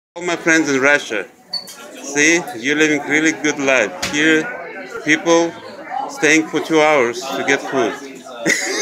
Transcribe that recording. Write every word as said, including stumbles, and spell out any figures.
All my friends in Russia, see, you're living really good life. Here, people staying for two hours to get food.